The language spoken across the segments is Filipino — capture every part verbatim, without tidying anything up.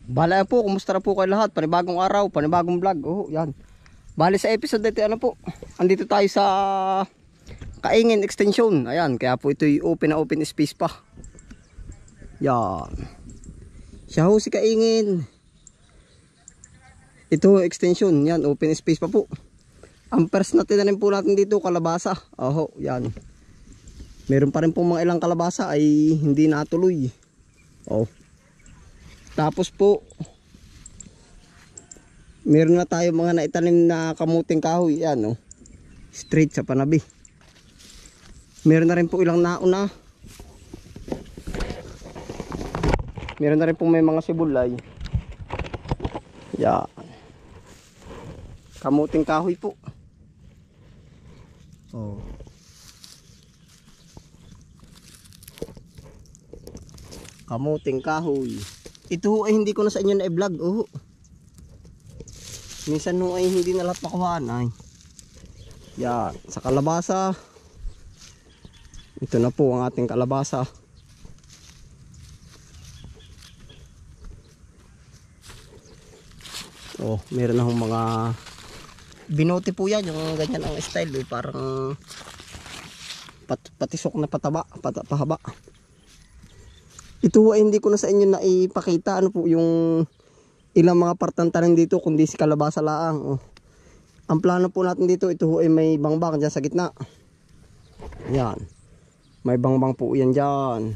Bala po, kumusta na po kayo lahat? Panibagong araw, panibagong vlog. Oh, yan. Bali sa episode dito, ano po? Andito tayo sa Kaingin Extension. Ayan, kaya po ito'y open na open space pa. Yan. Siya ho si Kaingin. Ito extension, yan, open space pa po. Ang first na tinanim po natin dito, kalabasa. Oh, yan. Meron pa rin po mga ilang kalabasa ay hindi natuloy. Oh. Tapos po, meron na tayo mga naitanim na kamuting kahoy. Yan, oh. Straight sa panabi. Meron na rin po ilang nauna. Meron na rin po may mga sibulay. Yan. Kamuting kahoy po. Oh. Kamuting kahoy. Ito ay hindi ko na sa inyo na i-vlog. Oh. Minsan no ay hindi na lahat makuhaan ay. Yan, sa kalabasa. Ito na po ang ating kalabasa. Oh, meron na hong mga binote po yan, yung ganyan ang style eh, parang pat patisok na pataba, pat pahaba. Ito ay hindi ko na sa inyo na ipakita ano po yung ilang mga partang tanim dito kundi si kalabasa laang. Oh. Ang plano po natin dito, ito ay may bangbang dyan sa gitna. Yan. May bangbang po yan dyan.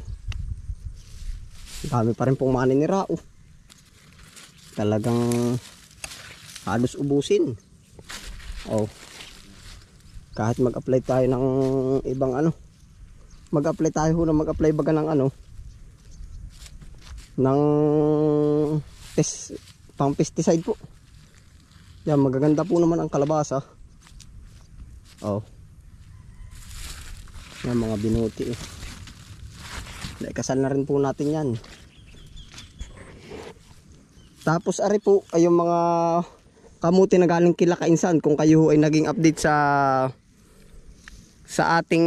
Dami pa rin pong maninira. Oh. Talagang halos ubusin. Oh. Kahit mag-apply tayo ng ibang ano. Mag-apply tayo na mag-apply baga ng ano. Ng pes, pang pesticide po. Yan, magaganda po naman ang kalabasa. Oh. Yan mga binuti eh. Naikasal na rin po natin yan. Tapos ari po ay yung mga kamuti na galing kila Kainsan. Kung kayo ay naging update sa sa ating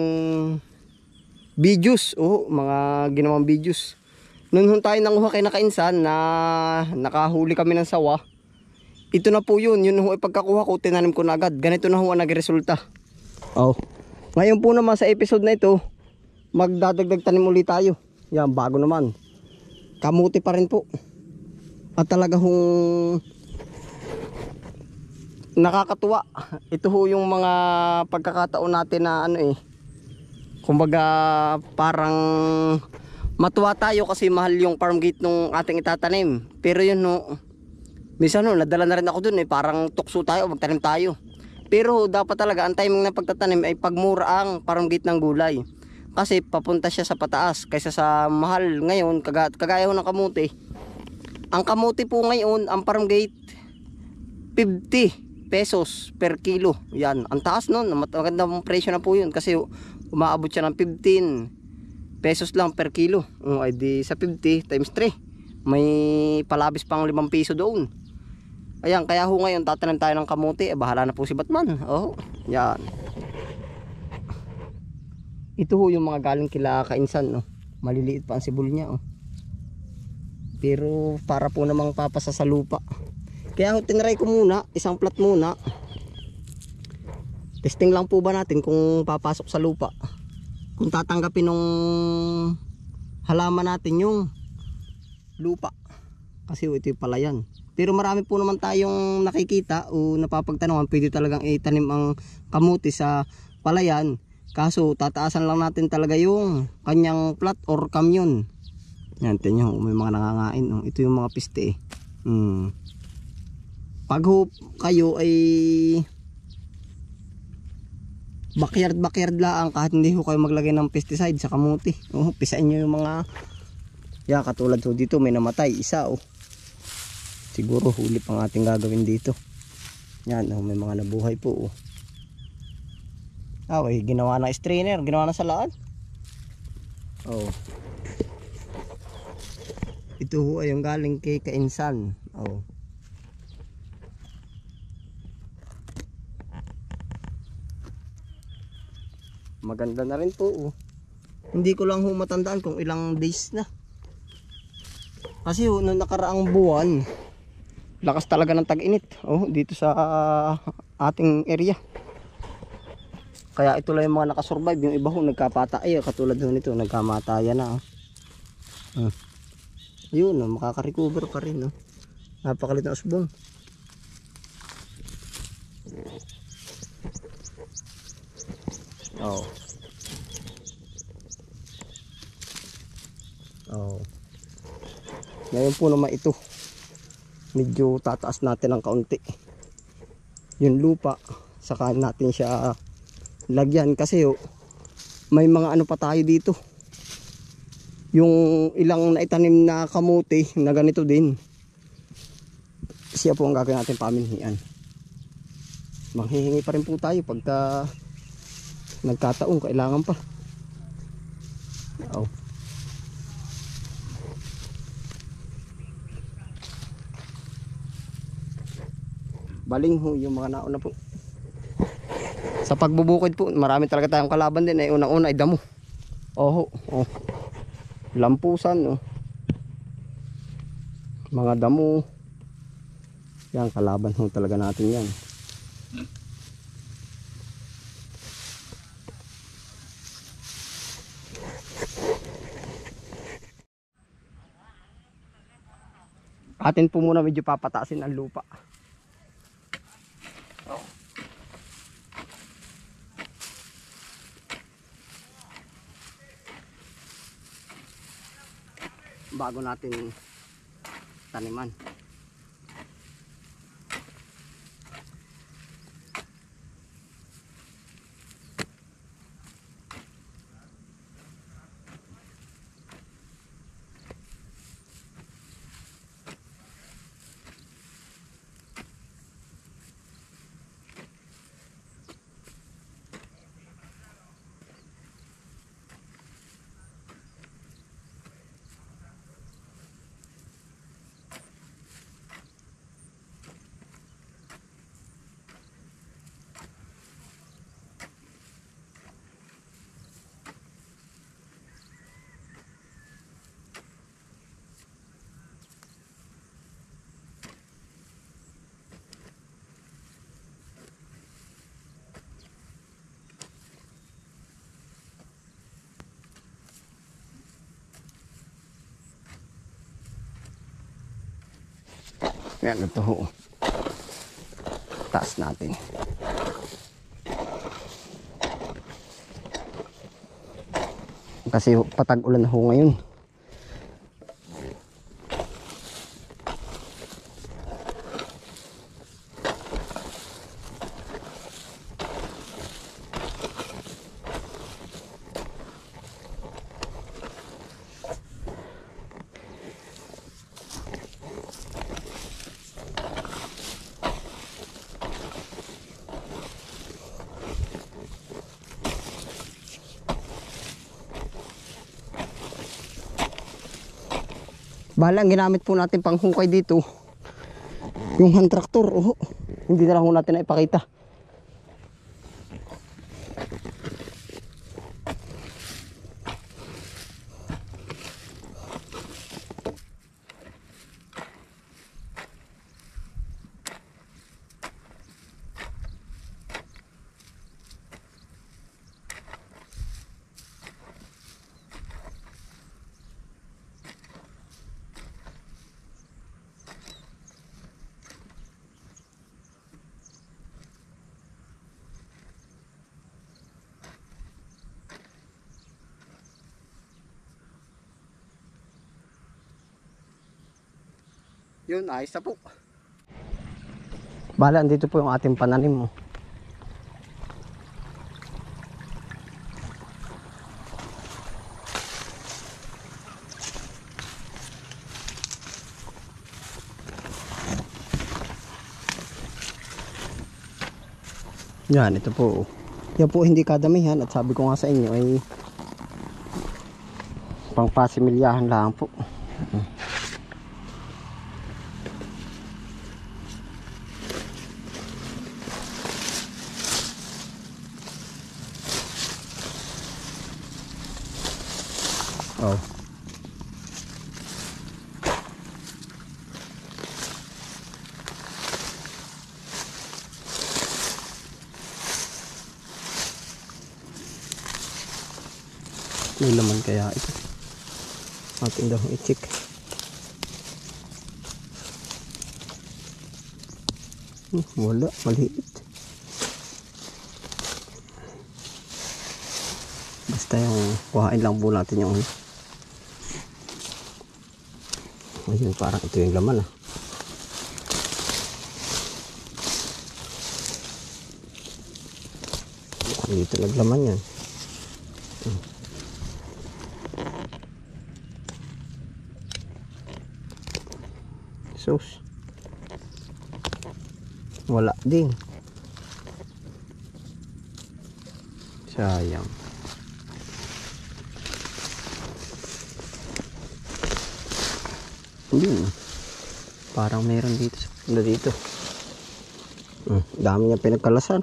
videos, oh, mga ginawang videos. Noon tayo nanguha kay na Kainsan na nakahuli kami ng sawa. Ito na po yun, yun ho ay pagkakuha ko, tinanim ko na agad. Ganito na ho ang nagresulta. Oh. Ngayon po naman sa episode na ito, magdadagdag tanim ulit tayo. Yan, bago naman. Kamuti pa rin po. At talaga hong nakakatuwa. Ito ho yung mga pagkakataon natin na ano eh. Kumbaga parang matuwa tayo kasi mahal yung farm gate nung ating itatanim. Pero yun no, minsan no, nadala na rin ako dun eh. Parang tukso tayo, magtanim tayo. Pero dapat talaga ang timing ng pagtatanim ay pagmura ang farm gate ng gulay. Kasi papunta siya sa pataas kaysa sa mahal ngayon, kaga, kagaya ng kamuti. Ang kamuti po ngayon, ang farm gate fifty pesos per kilo. Yan, ang taas nun. Magandang presyo na po yun kasi umaabot siya ng fifteen pesos lang per kilo. O ay di sa fifty times three. May palabis pang limang piso doon. Ayan, kaya ho ngayon tatanim tayo ng kamuti. Eh, bahala na po si Batman. Oh, yan. Ito ho yung mga galing kila Kainsan, no. Maliliit pa ang sibol niya, oh. Pero para po namang papasa sa lupa. Kaya ho tinry ko muna, isang plat muna. Testing lang po ba natin kung papasok sa lupa. Kung tatanggapin nung halaman natin yung lupa. Kasi ito yung palayan. Pero marami po naman tayong nakikita o napapagtanungan, pwede talagang itanim ang kamuti sa palayan. Kaso tataasan lang natin talaga yung kanyang plat or kamyon. Yan, tingnan nyo, may mga nangangain. Oh. Ito yung mga piste eh. Hmm. Pag ho kayo ay backyard backyard lang, kahit hindi ho kayo maglagay ng pesticide sa kamuti. Oh, pisain nyo yung mga, ya, katulad ho dito may namatay isa oh. Siguro huli pang ating gagawin dito. Yan, oh, may mga nabuhay po oh. Ah, okay, ginawa na strainer, ginawa na salaan. Oh. Ito ho ay yung galing kay Kainsan. Oh. Maganda na rin po oh. Hindi ko lang ho matandaan kung ilang days na. Kasi oh, nung nakaraang buwan, lakas talaga ng tag-init. Oh, dito sa uh, ating area. Kaya ito lang yung mga nakasurvive. Yung iba ho, nagkapatay. Katulad ho nito, nagkamatayan na. Oh. Hmm. Yun, oh, makaka-recover pa rin. Oh. Napakalit na usbong. Oh. Oh. Ngayon po naman ito. Medyo tataas natin ng kaunti. Yung lupa, saka natin siya lagyan kasi oh, may mga ano pa tayo dito. Yung ilang naitanim na kamote na ganito din. Siya po ang gagawin natin paminhian. Manghihingi pa rin po tayo pagka nagkataon, kailangan pa. Oh. Baling ho yung mga nauna po. Sa pagbubukid po, marami talaga tayong kalaban din. Ay unang-una ay damo. Oh, oh. Lampusan, oh. Mga damo. Yan, kalaban ho talaga natin yan. Atin po muna medyo papatasin ang lupa. Bago natin taniman. Yan, ito ho. Taas natin. Kasi patag ulan ho ngayon. Bahala, ang ginamit po natin panghukay dito yung hand tractor. Oh, hindi na lang natin na ipakita. Yun, ayos na po. Bahala, dito po yung ating pananim mo. Yan, ito po. Yan po hindi kadamihan at sabi ko nga sa inyo ay pang pasimilyahan lang po. Oh. May laman kaya ito. Atin daw i-check. Hmm, wala, maliit. Basta yung kuhain lang po natin yung ayun, parang ito yung laman ah. Dito naglaman yan. Hmm. Sus. Wala din. Sayang. Yun. Parang meron dito sa pula dito. Hmm, dami niya pinagkalasan.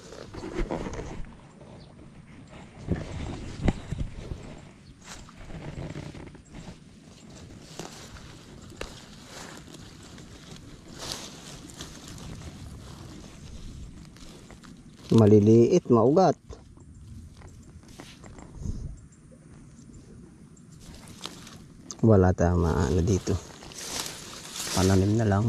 Maliliit, maugat. Wala tama ano dito. Pananim na lang.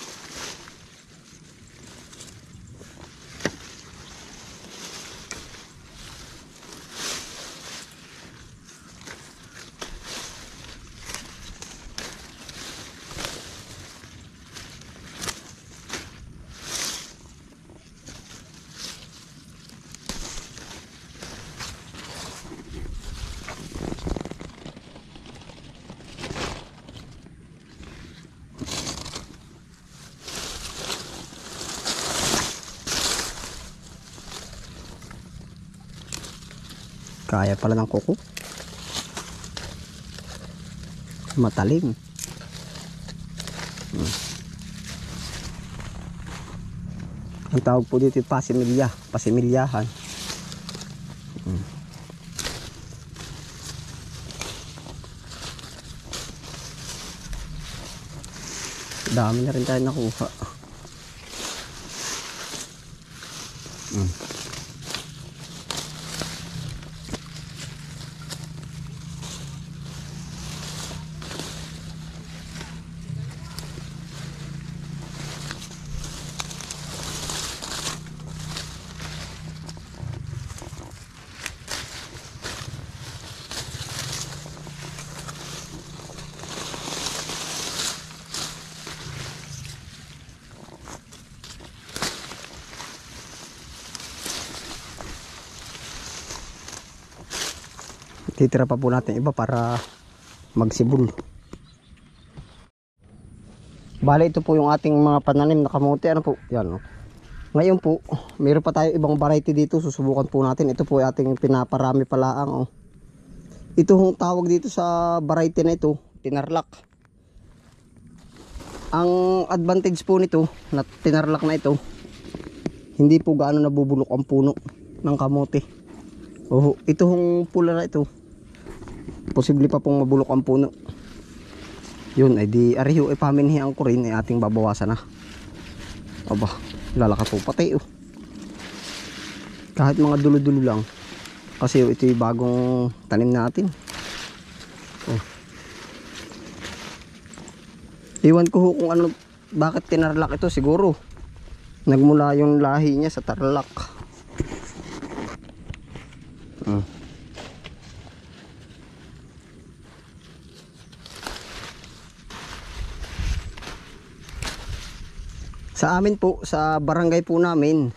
Kaya pala ng kuko. Matalim. Hmm. Ang tawag po dito pasimilya, pasimilyahan. Hmm. Dami na rin tayo nakuha. Hmm. Titira pa po natin iba para magsibol. Bale, ito po yung ating mga pananim na kamote. Ano po? Yan. Ngayon po, mayroon pa tayo ibang variety dito. Susubukan po natin. Ito po yung ating pinaparami palaang. Oh. Ito yung tawag dito sa variety na ito, tinarlak. Ang advantage po nito, na tinarlak na ito, hindi po gaano nabubulok ang puno ng kamote. Oh, ito yung pula na ito, posible pa pong mabulok ang puno. Yun ay di ariho ay paminhian ko rin ay ating babawasan na. Aba, lalaka po pati oh. Kahit mga dulo-dulo lang. Kasi oh, ito yung bagong tanim natin. Oh. Iwan ko kung ano, bakit tinarlak ito. Siguro nagmula yung lahi niya sa tarlak. Hmm. Sa amin po, sa barangay po namin,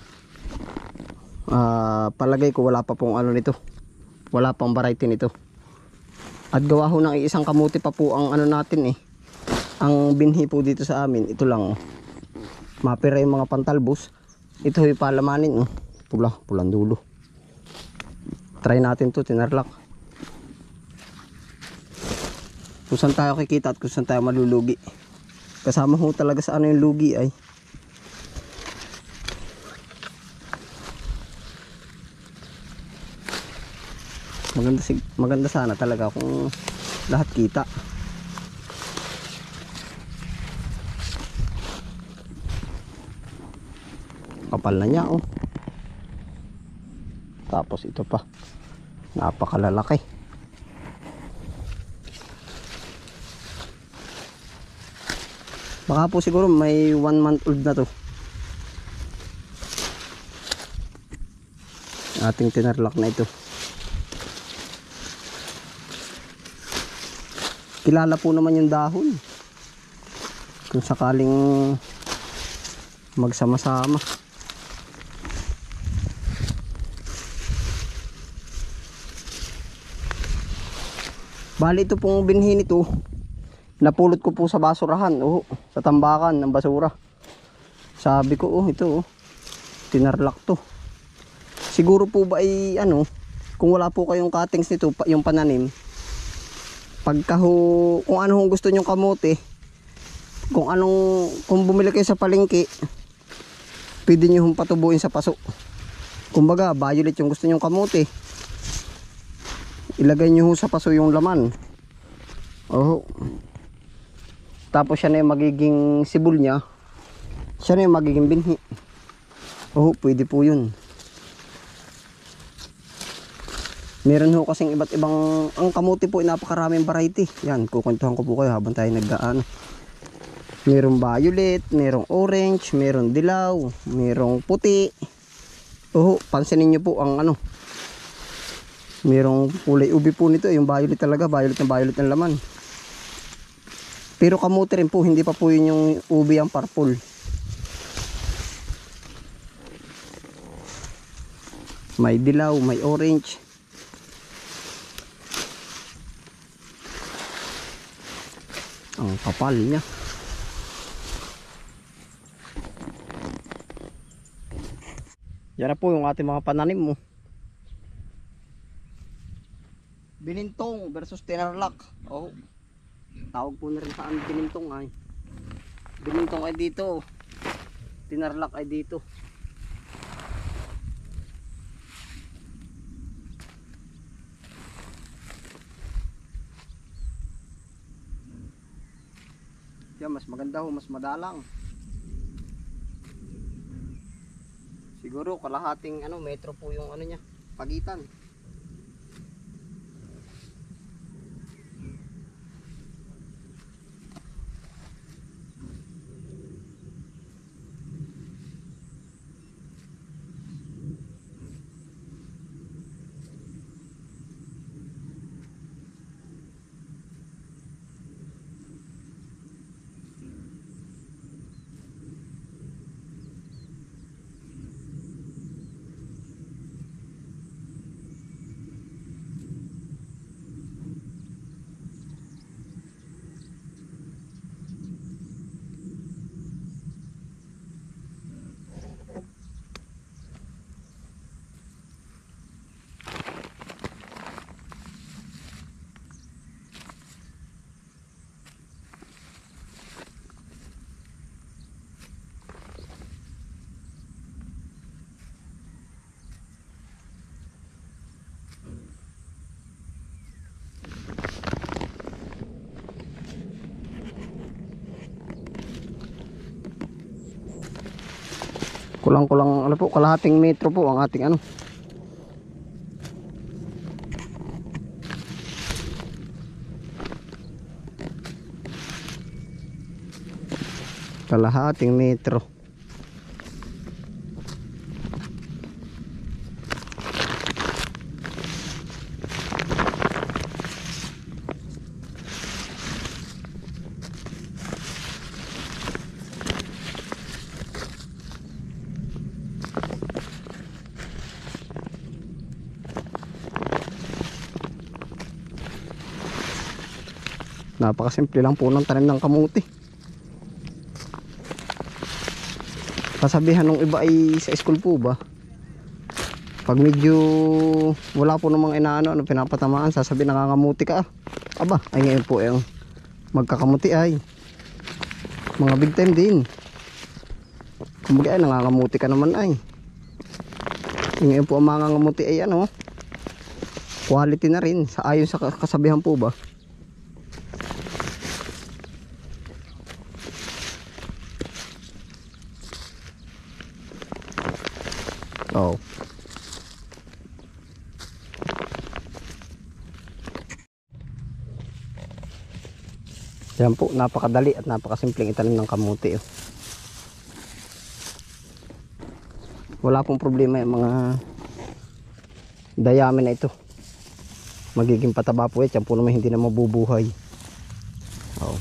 uh, palagay ko wala pa pong ano nito, wala pang variety nito. At gawa ho ng isang kamuti pa po ang ano natin eh. Ang binhi po dito sa amin, ito lang oh. Mapira yung mga pantalbos. Ito yung palamanin oh. Pula, pulang dulo. Try natin to, tinarlak. Kung saan tayo kikita at kung saan tayo malulugi. Kasama ho talaga sa ano yung lugi ay. Maganda, maganda sana talaga kung lahat kita. Kapal na niya oh. Tapos ito pa. Napakalalaki. Baka po siguro may one month old na to. Ating tinarlak na ito. Kilala po naman yung dahon. Kung sakaling magsama-sama. Bali ito pong binhi nito. Napulot ko po sa basurahan. Oh, sa tambakan ng basura. Sabi ko, oh, ito oh. Tinarlak to. Siguro po ba ay ano, kung wala po kayong cuttings nito, yung pananim, pagka ho, kung ano hong gusto nyong kamote, kung anong, kung bumili kayo sa palengke, pwede nyo hong patubuin sa paso. Kumbaga, violet yung gusto nyong kamote, ilagay nyo ho sa paso yung laman. Oh. Tapos siya na yung magiging sibol niya, siya na yung magiging binhi. Oh, pwede po yun. Meron ho kasing iba't ibang, ang kamuti po ay napakaraming variety. Yan, kukwentuhan ko po kayo habang tayo nagdaan. Merong violet, merong orange, merong dilaw, merong puti. Oo, pansinin nyo po ang ano. Merong kulay ubi po nito, yung violet talaga, violet na violet ng laman. Pero kamuti rin po, hindi pa po yun yung ubi ang purple. May dilaw, may orange. Ang kapal niya. Yan na po yung ating mga pananim mo. Binintong versus tinarlak. Oh. Tawag po na rin sa amin binintong ay. Binintong ay dito. Tinarlak ay dito. Yan, mas maganda ho, mas madalang. Siguro kalahating ano, metro po yung ano niya, pagitan. Kulang-kulang ano po, kalahating metro po ang ating ano. Kalahating metro. Napakasimple lang po ng tanim ng kamuti. Kasabihan ng iba ay sa school po ba, pag medyo wala po namang inaano, ano, pinapatamaan, sasabihin nangangamuti ka. Aba, ay ngayon po yung magkakamuti ay mga big time din. Kumbaga ay nangangamuti ka naman ay. Ay ngayon po ang mangangamuti ay ano, quality na rin, sa ayon sa kasabihan po ba. Oh. Yan po, napakadali at napakasimpleng itanim ng kamuti. Oh. Wala pong problema yung mga dayami na ito. Magiging pataba po ito. Yan po naman hindi na mabubuhay. Oh.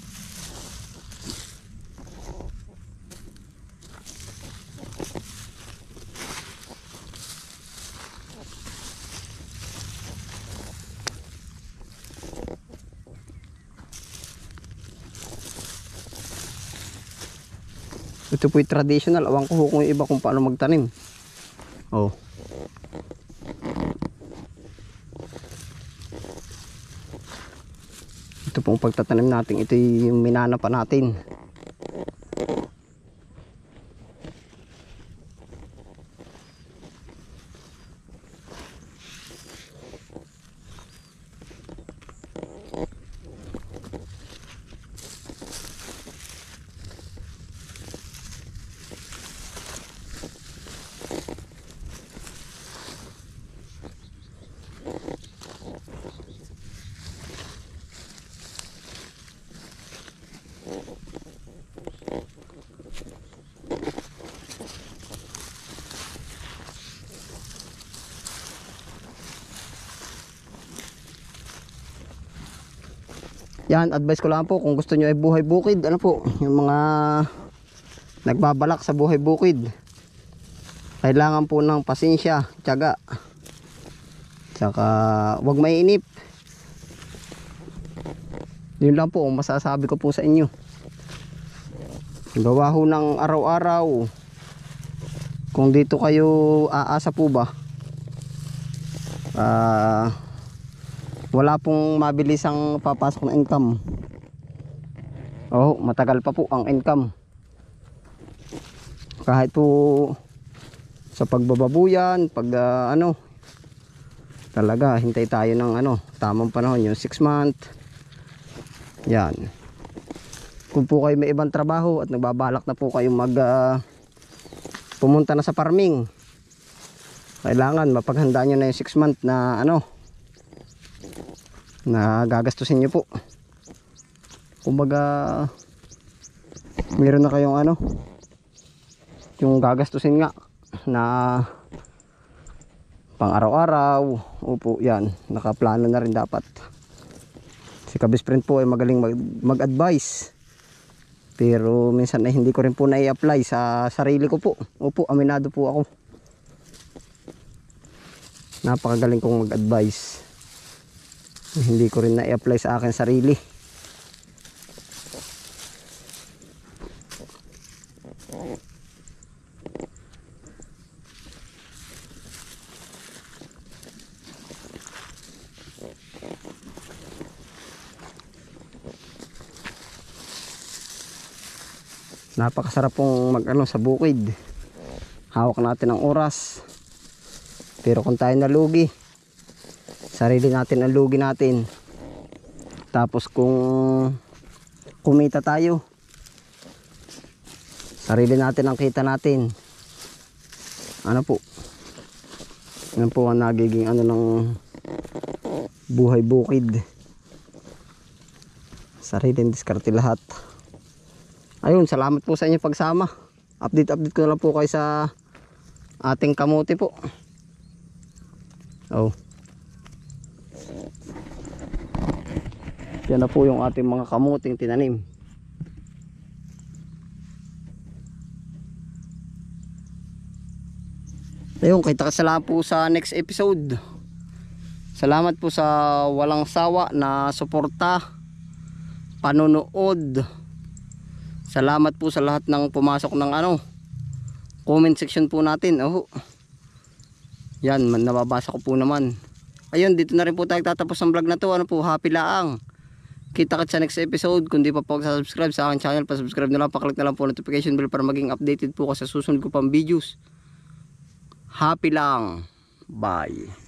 Ito po yung traditional. Awang ko kung yung iba kung paano magtanim. Oh. Ito pong pagtatanim natin. Ito yung minana pa natin. Yan, advice ko lang po kung gusto nyo ay buhay bukid, ano po, yung mga nagbabalak sa buhay bukid, kailangan po ng pasensya, tiyaga, tsaka wag mainip. Yun lang po ang masasabi ko po sa inyo. Gawa ho ng araw-araw. Kung dito kayo aasa po ba, ah uh, wala pong mabilisang papasok na income. Oh, matagal pa po ang income. Kahit po sa pagbababuyan, pag uh, ano, talaga hintay tayo ng ano, tamang panahon, yung six month. Yan. Kung po kayo may ibang trabaho at nagbabalak na po kayong mag uh, pumunta na sa farming, kailangan mapaghandaan nyo na yung six month na ano, na gagastusin nyo po. Kumbaga meron na kayong ano, yung gagastusin nga na pang araw-araw. Opo, yan, nakaplano na rin dapat. Si Kabis Friend po ay magaling mag, mag-advise, pero minsan ay hindi ko rin po na-i-apply sa sarili ko po. Opo, aminado po ako, napakagaling kong mag-advise, hindi ko rin na-i-apply sa akin sarili. Napakasarap pong mag ano sa bukid. Hawak natin ang oras. Pero kung tayo nalugi, sarili natin ang lugi natin. Tapos kung kumita tayo, sarili natin ang kita natin. Ano po? Ano po ang nagiging ano ng buhay bukid? Sariling diskarte lahat. Ayun, salamat po sa inyong pagsama. Update update ko na lang po kayo sa ating kamote po. Oh. Yan na po yung ating mga kamuting tinanim. Ayun, kita kasalamat po sa next episode. Salamat po sa walang sawa na suporta, panonood. Salamat po sa lahat ng pumasok ng ano, comment section po natin. Oh. Yan, nababasa ko po naman. Ayun, dito na rin po tayo tatapos ang vlog na to. Ano po, happy laang. Kita-kits sa next episode. Kung di pa po subscribe sa aking channel, pa-subscribe na lang, paklik na lang po notification bell para maging updated po ko sa susunod ko pang videos. Happy lang. Bye.